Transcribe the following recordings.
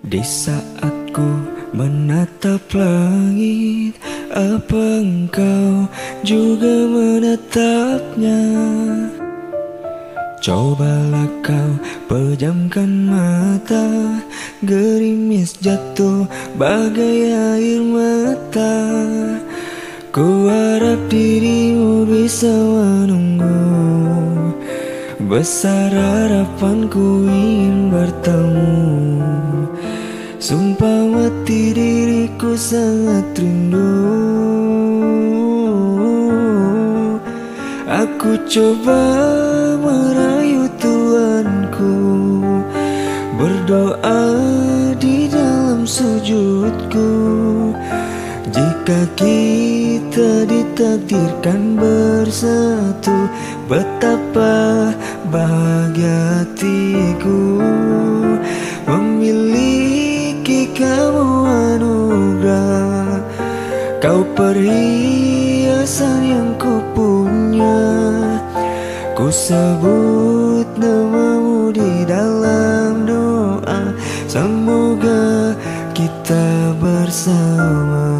Di saat ku menatap langit, apa engkau juga menatapnya? Cobalah kau pejamkan mata, gerimis jatuh bagai air mata. Ku harap dirimu bisa menunggu, besar harapanku ingin bertemu. Sumpah mati diriku sangat rindu. Aku coba merayu Tuhanku, berdoa di dalam sujudku. Jika kita ditakdirkan bersatu, betapa bahagia hatiku memiliki kamu anugerah. Kau perhiasan yang ku punya, ku sebut namamu di dalam doa. Semoga kita bersama.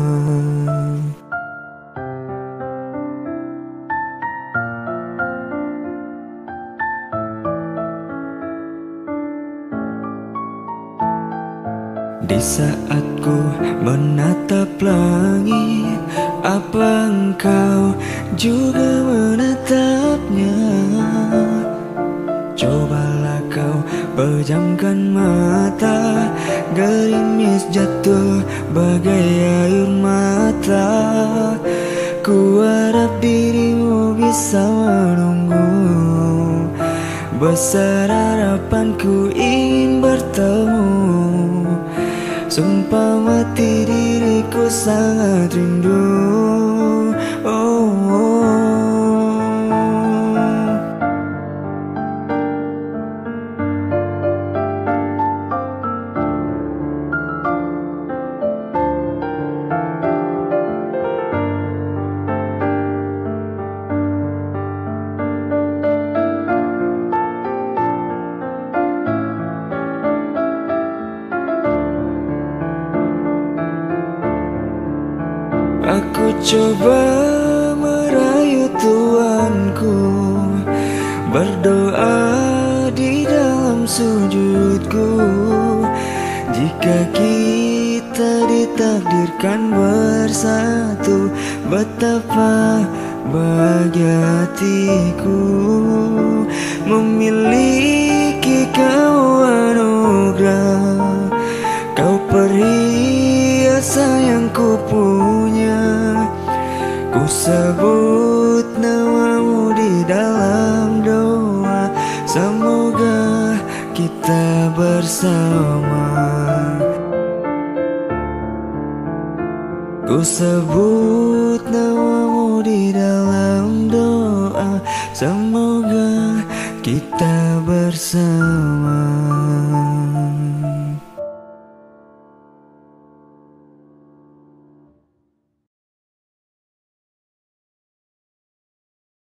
Di saat ku menatap langit, apa engkau juga menatapnya? Cobalah kau pejamkan mata, gerimis jatuh bagai air mata. Ku harap dirimu bisa menunggu, besar harapanku ingin bertemu. Sumpah mati diriku sangat rindu. Oh, oh. Aku coba merayu Tuhanku, berdoa di dalam sujudku. Jika kita ditakdirkan bersatu, betapa bahagia hatiku memiliki kau anugerah. Kau perhiasan yang ku punya, ku sebut namamu di dalam doa. Semoga kita bersama. Ku sebut namamu di dalam doa. Semoga kita bersama.